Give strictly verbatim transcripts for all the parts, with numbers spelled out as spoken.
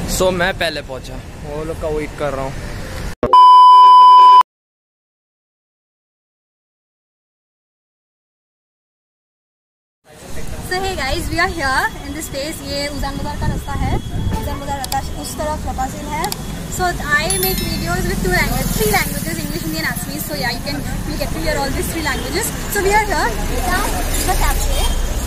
सो so, मैं पहले पहुंचा, वो लोग का वेट कर रहा हूँ। So hey guys, we are here in this place. ये उजान बाजार का रास्ता है, उजान बाजार रास्ता उस तरफ रपासिल है। So I make videos with two languages, three languages, English, Hindi and Assamese. So yeah, you can you get to hear all these three languages. So we are here at the cafe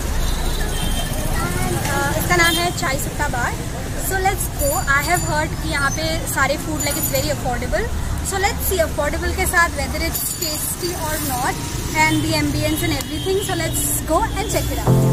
and uh, इसका नाम है चाय सुट्टा बार। So let's go. I have heard कि यहाँ पे सारे food like it's very affordable. So let's see affordable के साथ whether it's tasty or not and the ambience and everything. So let's go and check it out.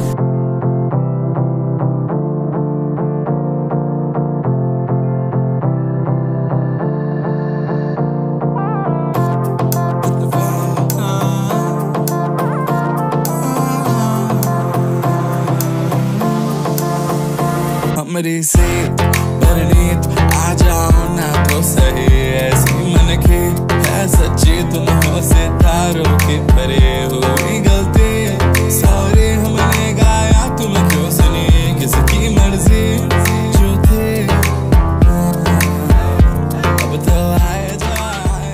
मेरी से परनीत आ जाओ ना तो सही, ऐसी मन की है सच्ची, तुम हो सितारों की परे हुई गलती, सॉरी हमने गाया तुम क्यों सुनी, किसकी मर्जी जो थी, अब तो आए जा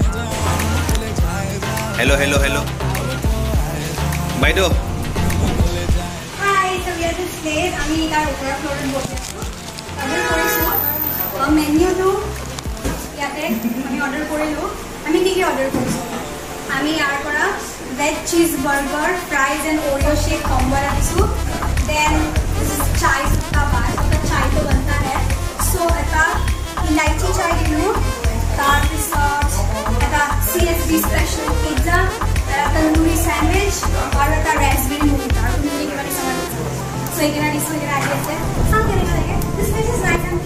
हेलो हेलो हेलो বাইদেউ। Hi, so we are this place. আমি তাৰ ওপৰৰ ফ্লৰত বহি আছো। অৰ্ডাৰ কৰিছো মেনুটো ইয়াতে আমি অৰ্ডাৰ কৰিলো। আমি কি কি অৰ্ডাৰ কৰিছো? আমি ইয়াৰ পৰা veg cheese burger, fries and Oreo shake combo ৰাখিছো। দেন চাই সুট্টা বাৰ, এটা চাই তো বনতা है। সো এটা ইলাইচি চাই দিলো, তাৰপিছত এটা C S B special pizza, tandoori sandwich और बता रास्पबेरी मूवी था और मूवी के बारे में समझ सो एक ना डिस वगैरह आइए से सब करने का लगे this place is nice and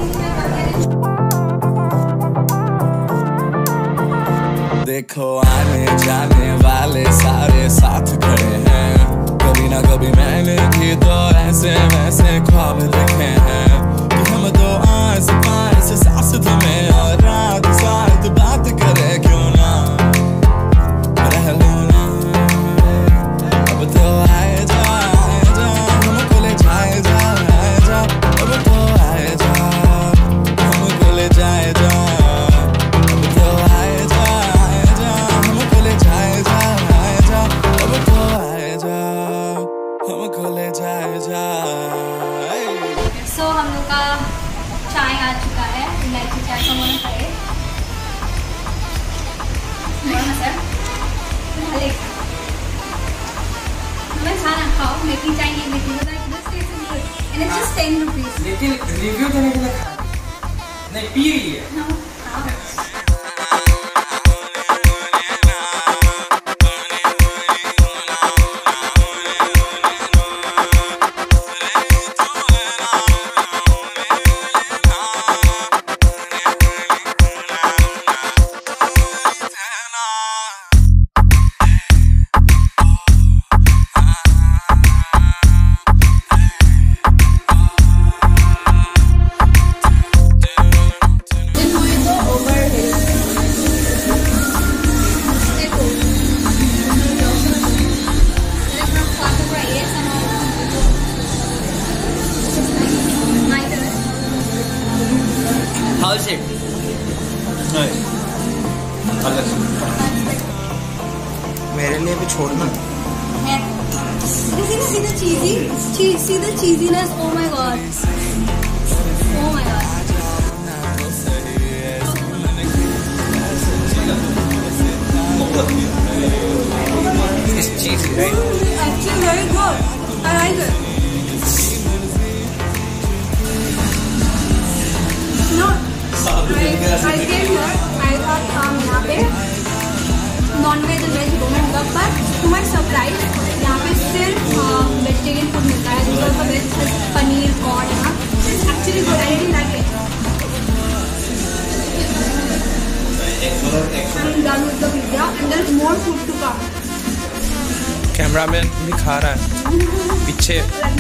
clean. देखो आने जाने वाले सारे साथ खड़े हैं, कभी ना कभी मैंने भी तो ऐसे वैसे ख्वाब देखे हैं कि हम तो आस पास सास तुम्हें और रात साथ बात करे क्यों ना रह लो ना, अब तो आए जा आए जा हमको ले जाए जा आए जा, अब तो आए जा हमको ले जाए जा, अब तो आए जा आए जा हमको ले जाए जा आए जा, अब तो आए जा हमको ले जाए जा। सो हम लोग का चाय आ चुका है, इलायची चाय का मन करे सर भले मैं खाना खाओ, मेरी चाय नहीं देती बता this taste is good and it's just ten rupees. लेकिन रिव्यू देने के लिए खा नहीं पी रही है। मेरे लिए भी छोड़ना। See the see the cheesy, cheese, see the cheesiness. Oh my god. Oh my god. It's cheesy, right? Actually very good. I like it. No, I, I came here. I thought um यहाँ पे non-veg and veg दोनों होगा, पर to my surprise यहाँ पे सिर्फ vegetarian food मिलता है, जिसका मतलब veg पनीर कॉर्न है ना, it's actually good. I really like it. I'm done with the pizza and there is more food to come. Cameraman भी खा रहा है पीछे।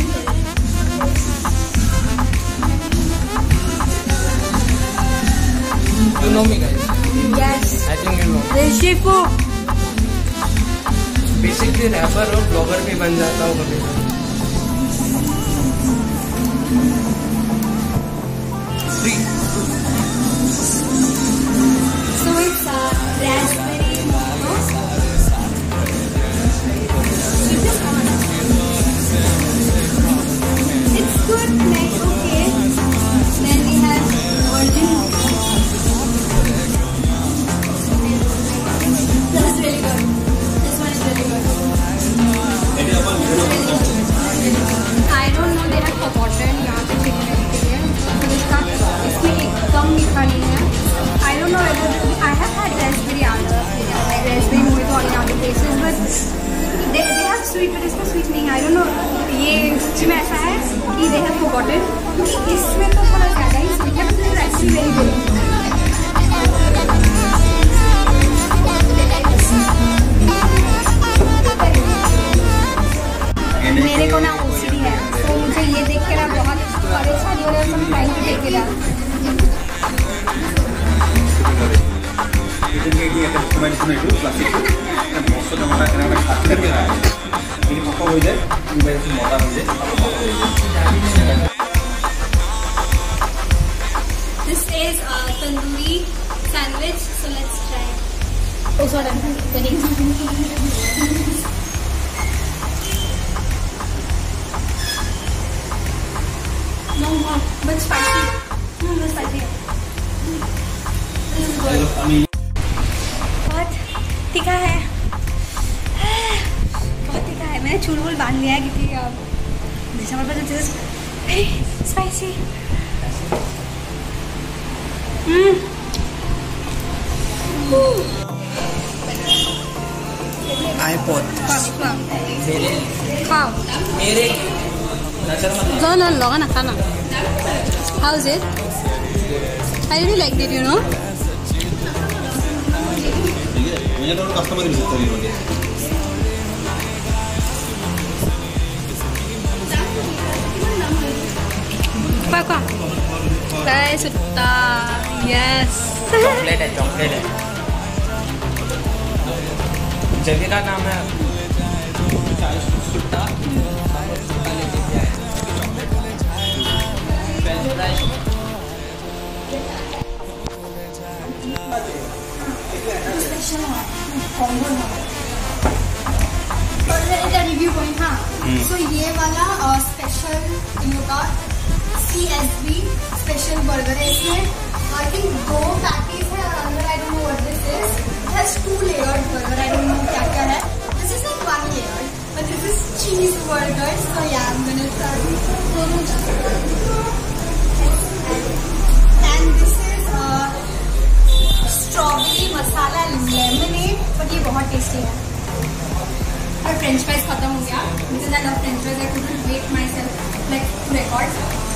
You know me guys? Yes. I think you know. This Shifu. Basically rapper और blogger भी बन जाता हूँ कभी कभी। three. So it's uh, raspberry mango. It's good, like okay. Then we have virgin. This is really good. This one is really good. I don't know, they have forgotten यहाँ पे chicken के लिए, तो इसका इसमें एकदम मीठा नहीं है. I don't know whether I have had raspberry आलू, like raspberry mojito on other places, but they they have sweet, but इसमें sweet नहीं. I don't know, ये इसमें ऐसा है कि they have forgotten, क्योंकि इसमें तो थोड़ा ज़्यादा ही sweet है, but it's actually very good. मेरे को ना ओसीडी है, तो मुझे ये देख के ना बहुत परेशानी हो रही है, तो मैं टाइम पे देख के रहा. This is a tandoori sandwich, so let's try. Oh, sorry, I'm getting no more, but spicy. No, no spicy. This is good. बहुत तीखा है, बहुत तीखा है. मैंने चूल वूल बांध लिया है क्योंकि दिसंबर पर जो स्पाइसी. iPod. खाओ. मेरे No, no, log na khana. How's it? I really liked it, you know. मुझे तो कस्टमर भी मिलते हैं मुझे. Papa. Guys, sutta. Yes. Chocolate है, चॉकलेट है. जगह का नाम है रिव्यू पॉइंट. हाँ, सो ये वाला स्पेशल इन लोग का C S B special burger है. इसमें आई थिंक दो पैटीज है और अंदर I don't know what this is. It has two layered burger. I don't know क्या क्या है. This is like one layer, but this is cheese burger. So yeah I am gonna try. And this is strawberry masala lemonade, but ये बहुत tasty है. और French fries खत्म हो गया, because I love French fries. I couldn't wait myself like to record.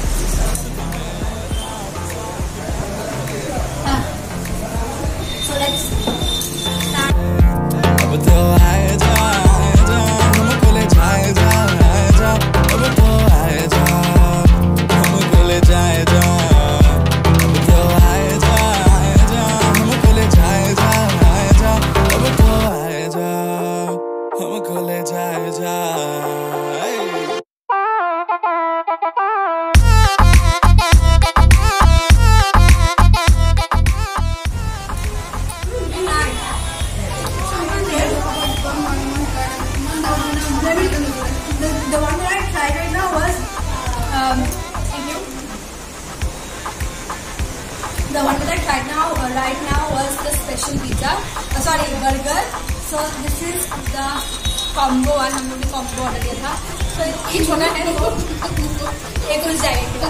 So let's start. अब तो आए जा आए जा हमको ले जाए जा आए जा. अब तो आए जा हमको ले जाए जा. अब तो आए जा आए जा हमको ले जाए जा आए जा. अब तो आए जा हमको ले जाए जा. The one that I tried right now was um, the one that I tried now uh, right now was the special pizza. Uh, sorry, burger. So this is the combo one. हम लोग ने combo order किया था. So ये छोटा है, एक उस जाएगा.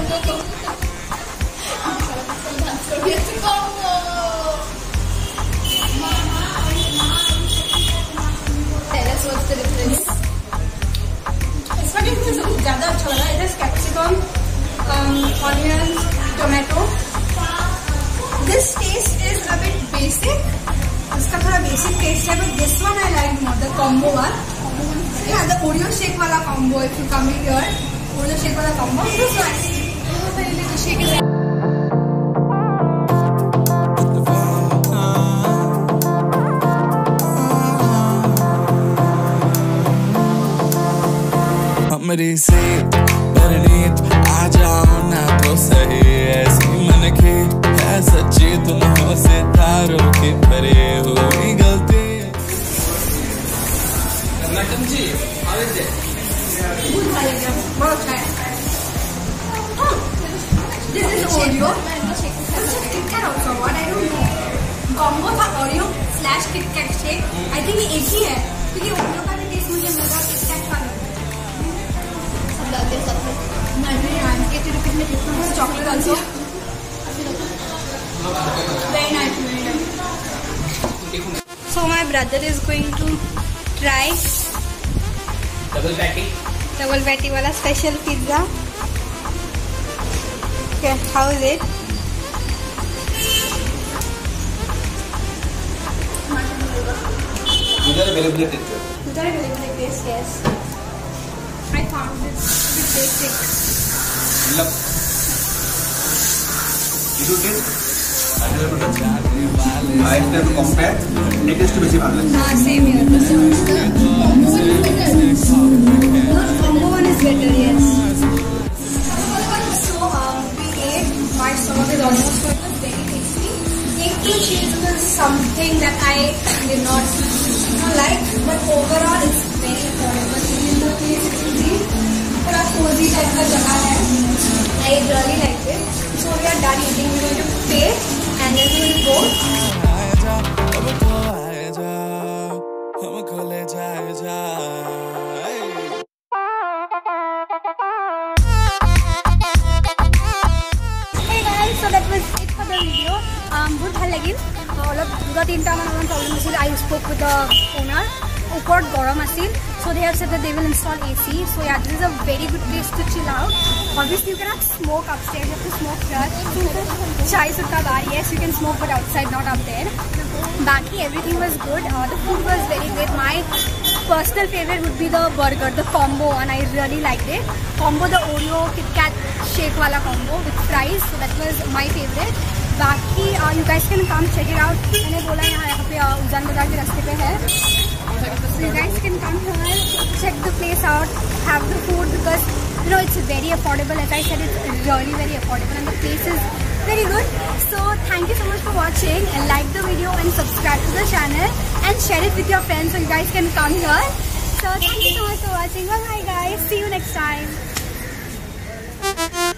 Let's watch the difference. इसका टेस्ट ज़्यादा अच्छा लगा. It is capsicum, onion, tomato. This taste is a bit basic. इसका थोड़ा बेसिक टेस्ट है, but this one I like more the combo one. Yeah, the Oreo shake wala combo. If you come here, Oreo shake wala combo. This one, very little shake is. मेरी से परनीत आ जाओ ना तो सही. ऐसी मन Oreo. KitKat also. What I don't know. Combo था Oreo slash KitKat shake. I think ये एक ही है क्योंकि Oreo का भी टेस्ट मुझे मिल रहा KitKat का नहीं. सब डालते हैं सब. नहीं यार eighty rupees में difference. Chocolate also. Very nice, very nice. So my brother is going to try Double patty. double patty वाला special pizza. Okay, how is it? These are available at Twitter. These are available like this, yes. I found it a bit basic. Look. You do this. I have to compare. It is to be similar. Ah, same here. The combo one is better, yes. So, um, we ate. My stomach is almost full. It was very tasty. Egg and cheese was something that I did not, not like, but overall it's very affordable. In the place it's easy. But cozy type of jagah hai. I really liked it. So we are done eating. We're going to pay and then we will go. Hey guys, so that was it for the video. Um, बहुत ভাল লাগিল. অলপ দুটা তিনটা মান অলপ problem আছিল. I spoke with the owner. ওপৰত গৰম আছিল. So they have said that they will install A C. So yeah, this is a very good place to chill out. Obviously you cannot smoke upstairs. You have to smoke here. Chai sutta bar. Yes, you can smoke, but outside, not up there. Baki, everything was good. Uh, the food was very good. My personal favorite would be the burger, the combo one. I really liked it. Combo, the Oreo KitKat shake wala combo with fries. So that was my favorite. Baki, uh, you guys can come check it out. मैंने बोला यहाँ यहाँ पे उजान बाजार के रास्ते पे है. So you guys can come here, check the place out, have the food because you know it's very affordable. As I said, it's really very affordable and the place is very good. So thank you so much for watching and like the video and subscribe to the channel and share it with your friends so you guys can come here. So thank you so much for watching. Bye bye guys. See you next time.